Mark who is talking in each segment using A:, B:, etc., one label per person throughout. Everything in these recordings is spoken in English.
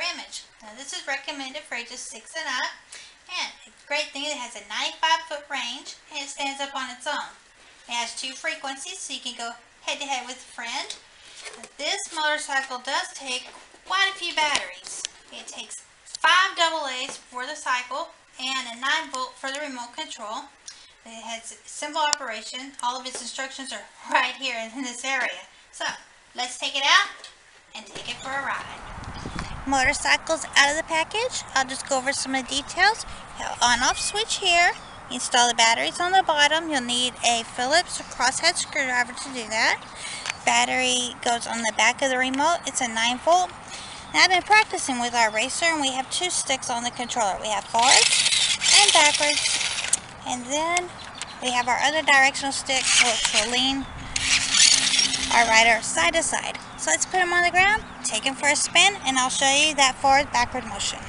A: image. Now this is recommended for ages 6 and up, and a great thing, it has a 95-foot range and it stands up on its own. It has 2 frequencies, so you can go head to head with a friend. This motorcycle does take quite a few batteries. It takes 5 AA's for the cycle and a 9-volt for the remote control. It has simple operation. All of its instructions are right here in this area. So let's take it out and take it for a ride. Motorcycle's out of the package. I'll just go over some of the details. On-off switch here. Install the batteries on the bottom. You'll need a Phillips crosshead screwdriver to do that. Battery goes on the back of the remote. It's a 9-volt. Now I've been practicing with our racer, and we have 2 sticks on the controller. We have forward and backwards, and then we have our other directional stick, which will lean our rider side to side. So let's put him on the ground, take him for a spin, and I'll show you that forward-backward motion.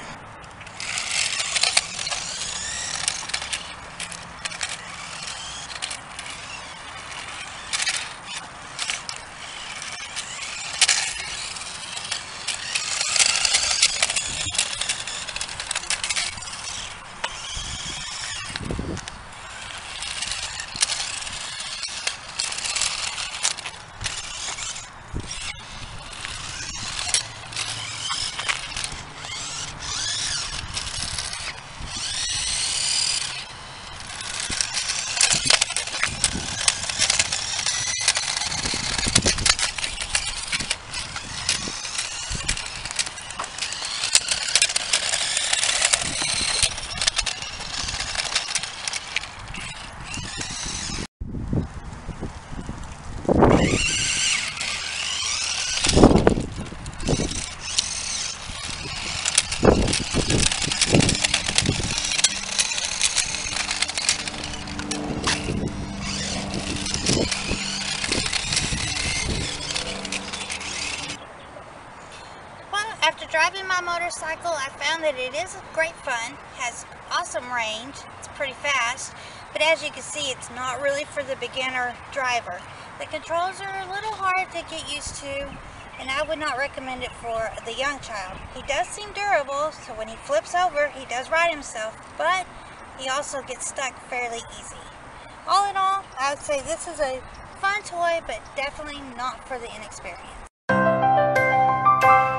A: After driving my motorcycle, I found that it is great fun, has awesome range, it's pretty fast, but as you can see, it's not really for the beginner driver. The controls are a little hard to get used to, and I would not recommend it for the young child. He does seem durable, so when he flips over, he does right himself, but he also gets stuck fairly easy. All in all, I would say this is a fun toy, but definitely not for the inexperienced.